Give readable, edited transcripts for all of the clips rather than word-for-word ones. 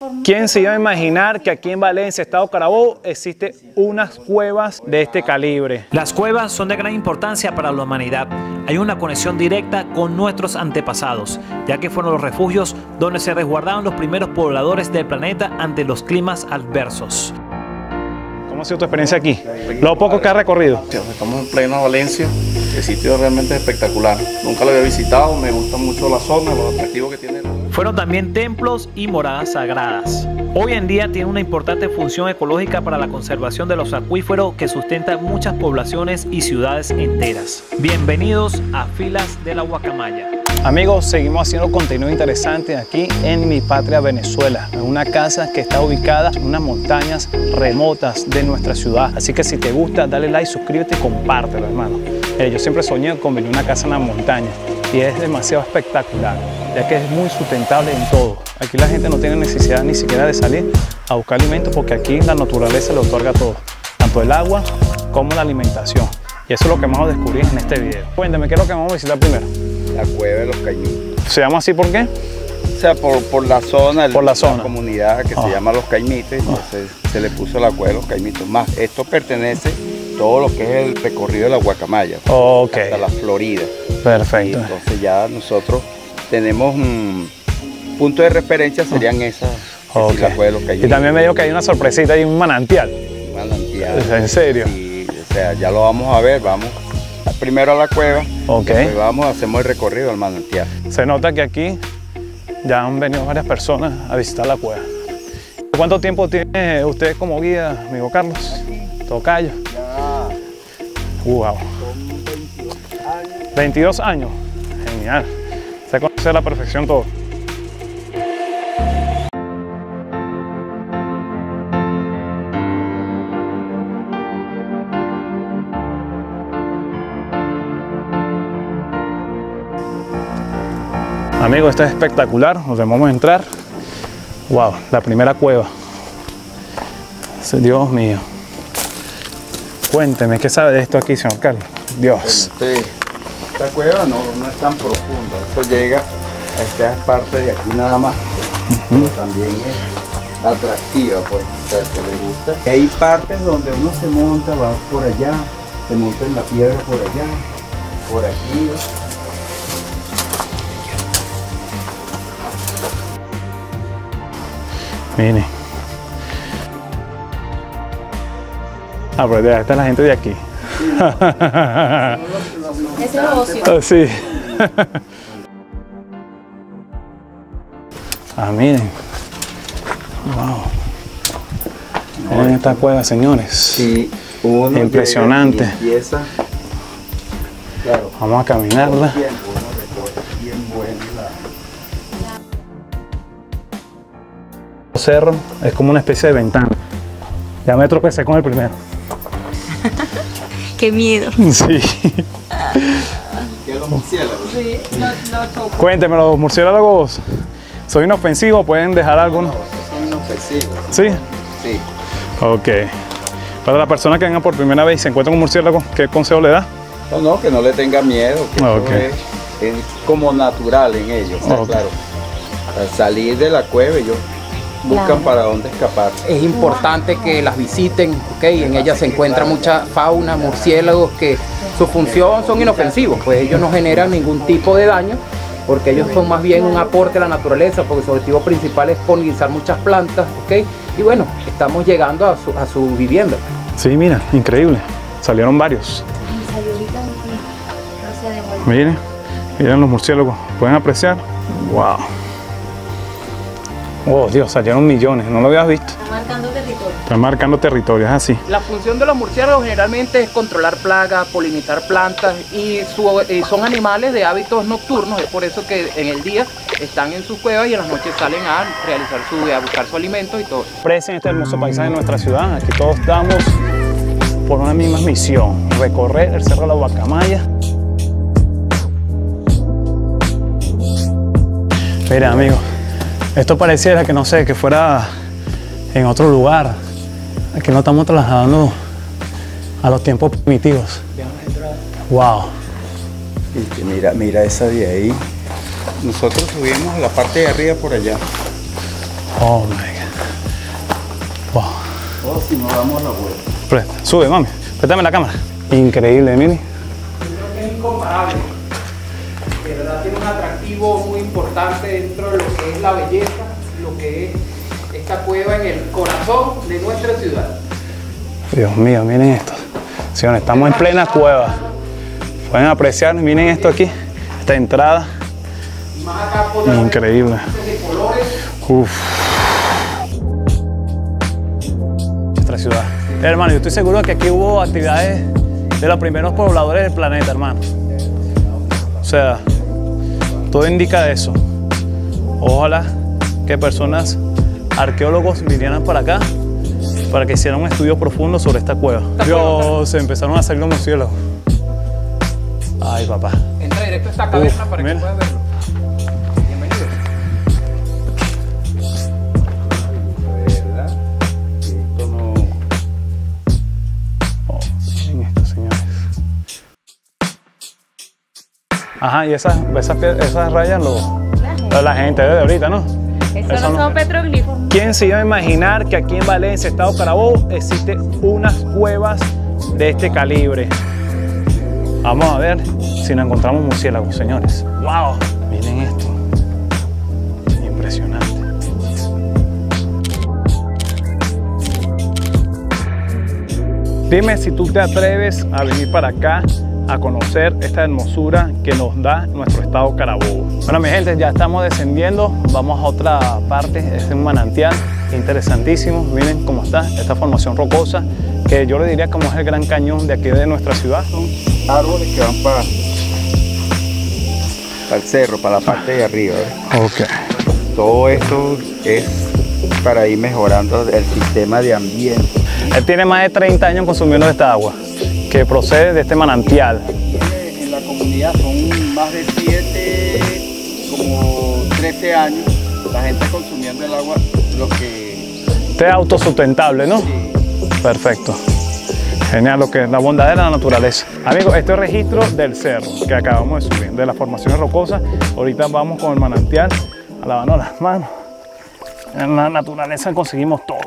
¿Quién se iba a imaginar que aquí en Valencia, Estado Carabobo, existen unas cuevas de este calibre? Las cuevas son de gran importancia para la humanidad. Hay una conexión directa con nuestros antepasados, ya que fueron los refugios donde se resguardaron los primeros pobladores del planeta ante los climas adversos. ¿Cómo ha sido tu experiencia aquí? Lo poco que has recorrido. Estamos en plena Valencia, el sitio realmente es espectacular. Nunca lo había visitado, me gusta mucho la zona, los atractivos que tiene. Fueron también templos y moradas sagradas. Hoy en día tiene una importante función ecológica para la conservación de los acuíferos que sustentan muchas poblaciones y ciudades enteras. Bienvenidos a Filas de la Guacamaya. Amigos, seguimos haciendo contenido interesante aquí en mi patria Venezuela, en una casa que está ubicada en unas montañas remotas de nuestra ciudad. Así que si te gusta, dale like, suscríbete y compártelo, hermano. Yo siempre soñé con venir a una casa en la montaña y es demasiado espectacular, ya que es muy sustentable en todo. Aquí la gente no tiene necesidad ni siquiera de salir a buscar alimentos porque aquí la naturaleza le otorga todo, tanto el agua como la alimentación. Y eso es lo que vamos a descubrir en este video. Cuéntame, ¿qué es lo que vamos a visitar primero? La cueva de los Caimitos. ¿Se llama así por qué? O sea, por la zona, por la zona. Comunidad que se llama Los Caimitos, entonces se le puso la cueva de los Caimitos. Más, esto pertenece todo lo que es el recorrido de la Guacamaya, hasta la Florida. Perfecto. Y entonces ya nosotros tenemos un punto de referencia, serían esas, la cueva de los Caimitos. Y también me dijo que hay una sorpresita, hay un manantial. Un manantial. ¿En serio? Sí, o sea, ya lo vamos a ver, vamos primero a la cueva, después hacemos el recorrido al manantial. Se nota que aquí ya han venido varias personas a visitar la cueva. ¿Cuánto tiempo tiene usted como guía, amigo Carlos? Tocayo. Ya. Wow. Son 22 años. 22 años. Genial. Se conoce a la perfección todo. Amigos, esto es espectacular, nos vamos a entrar. Wow, la primera cueva. Dios mío. Cuénteme, ¿qué sabe de esto aquí, señor Carlos? Dios. Esta cueva no es tan profunda, esto llega a esta parte de aquí nada más, pero también es atractiva, pues, o sea, que le gusta. Hay partes donde uno se monta, va por allá, se monta en la piedra por allá, por aquí. Mire. Pero esta es la gente de aquí. Ese es ocio. Sí. Miren. Wow. Miren esta cueva, señores. Sí, impresionante. Empieza, claro, vamos a caminarla. Cerro es como una especie de ventana. Ya me tropecé con el primero. Qué miedo. Sí. ¿Qué los murciélagos? Sí, no. Cuénteme, los murciélagos, ¿son inofensivos? ¿Pueden dejar algunos? Son inofensivos. ¿Sí? Sí. Ok. Para la persona que venga por primera vez y se encuentra con un murciélago, ¿qué consejo le da? No, que no le tenga miedo, que eso es como natural en ellos. O sea, claro, al salir de la cueva ellos buscan para dónde escapar. Es importante que las visiten, en ellas se encuentra mucha fauna, murciélagos que su función son inofensivos, pues ellos no generan ningún tipo de daño porque ellos son más bien un aporte a la naturaleza, porque su objetivo principal es polinizar muchas plantas, y bueno, estamos llegando a su vivienda. Sí, mira, increíble, salieron varios. Miren los murciélagos, pueden apreciar. Wow. Oh Dios, salieron millones, no lo habías visto. Está marcando territorio. Están marcando territorio, es así. La función de los murciélagos generalmente es controlar plagas, polinizar plantas y son animales de hábitos nocturnos, es por eso que en el día están en sus cuevas y en las noches salen a buscar su alimento y todo. Aprecien este hermoso paisaje de nuestra ciudad, aquí todos estamos por una misma misión, recorrer el Cerro de la Guacamaya. Mira, amigos, esto pareciera que no sé, que fuera en otro lugar. Aquí nos estamos trasladando a los tiempos primitivos. Wow. Mira esa de ahí. Nosotros subimos a la parte de arriba por allá. Oh my God. abajo si nos damos la vuelta. Presta, sube, mami. Préstame la cámara. Increíble, mire. Creo que es incomparable. De verdad tiene un atractivo muy importante dentro de lo que es la belleza, lo que es esta cueva en el corazón de nuestra ciudad. Dios mío, miren esto. Señores, estamos en plena cueva. Pueden apreciar, miren esto aquí, esta entrada. Y más acá por increíble. De colores. Uf. Nuestra ciudad. Hermano, yo estoy seguro que aquí hubo actividades de los primeros pobladores del planeta, hermano. O sea, todo indica eso. Ojalá que personas, arqueólogos, vinieran para acá para que hicieran un estudio profundo sobre esta cueva. Dios, se empezaron a salir los murciélagos. Ay, papá. Entra directo a esta caverna para que puedas verlo. Bienvenido. ¿Verdad? Esto no... Oh, miren esto, señores. Ajá, y esas rayas la gente de ahorita, ¿no? Esos no son petroglifos. ¿Quién se iba a imaginar que aquí en Valencia, Estado Carabobo, existen unas cuevas de este calibre? Vamos a ver si nos encontramos murciélagos, señores. ¡Wow! Miren esto. Impresionante. Dime si tú te atreves a venir para acá a conocer esta hermosura que nos da nuestro estado Carabobo. Bueno, mi gente, ya estamos descendiendo. Vamos a otra parte. Este es un manantial interesantísimo. Miren cómo está esta formación rocosa, que yo le diría como es el Gran Cañón de aquí de nuestra ciudad. Son árboles que van para el cerro, para la parte de arriba. Ok. Todo esto es para ir mejorando el sistema de ambiente. Él tiene más de 30 años consumiendo esta agua, que procede de este manantial. En la comunidad son más de 7, como 13 años, la gente consumiendo el agua, lo que... Este es autosustentable, ¿no? Sí. Perfecto. Genial, lo que es la bondad de la naturaleza. Amigos, este es el registro del cerro que acabamos de subir, de las formaciones rocosas. Ahorita vamos con el manantial a lavarnos las manos. En la naturaleza conseguimos todo.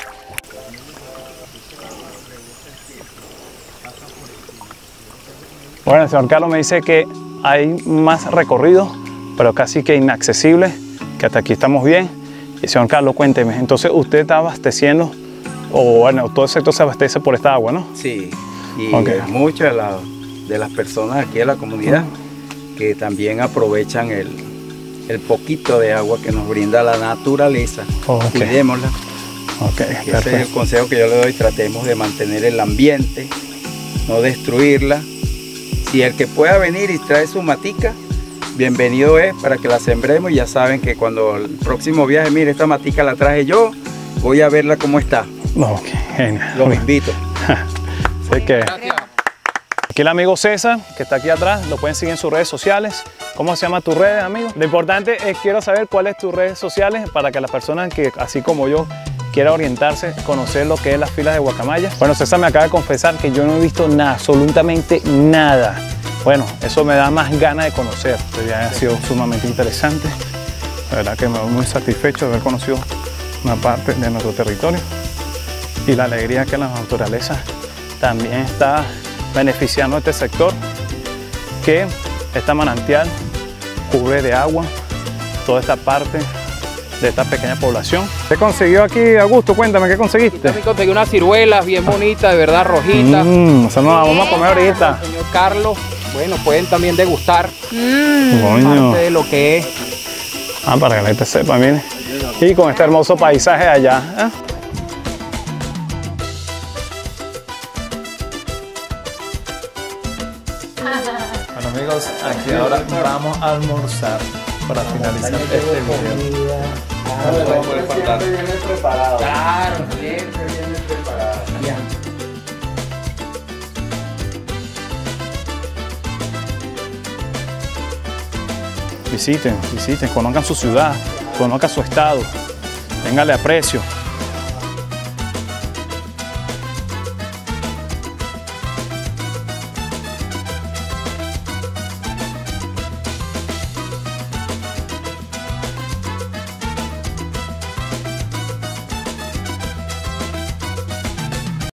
Bueno, el señor Carlos me dice que hay más recorrido, pero casi que inaccesible, que hasta aquí estamos bien. Y señor Carlos, cuénteme, entonces usted está abasteciendo, o bueno, todo el sector se abastece por esta agua, ¿no? Sí, y Okay. muchas de las personas aquí de la comunidad que también aprovechan el poquito de agua que nos brinda la naturaleza. Okay. Cuidémosla. Ok, Ese es el perfecto. consejo que yo le doy, tratemos de mantener el ambiente, no destruirla. Si el que pueda venir y trae su matica, bienvenido es para que la sembremos, y ya saben que cuando el próximo viaje, mire, esta matica la traje yo, voy a verla cómo está. Ok, genial. Los invito. Así que aquí el amigo César, que está aquí atrás, lo pueden seguir en sus redes sociales. ¿Cómo se llama tus redes, amigo? Lo importante es, quiero saber cuáles tus redes sociales para que las personas que, así como yo, quiera orientarse, conocer lo que es las filas de guacamaya. Bueno, César me acaba de confesar que yo no he visto nada, absolutamente nada. Bueno, eso me da más ganas de conocer. Ya ha sido sumamente interesante. La verdad que me voy muy satisfecho de haber conocido una parte de nuestro territorio. Y la alegría que la naturaleza también está beneficiando a este sector, que esta manantial cubre de agua toda esta parte de esta pequeña población. ¿Qué consiguió aquí, Augusto? Cuéntame, ¿qué conseguiste? También conseguí unas ciruelas bien bonitas, de verdad, rojitas. Eso nos la vamos a comer ahorita. Señor Carlos, bueno, pueden también degustar Coño. parte de lo que es. Para que la gente sepa, mire. Y con este hermoso paisaje allá. Bueno, amigos, aquí ahora vamos a almorzar para finalizar este video. Siempre viene preparado. Claro, siempre viene preparado. Visiten, conozcan su ciudad, conozcan su estado, ténganle aprecio.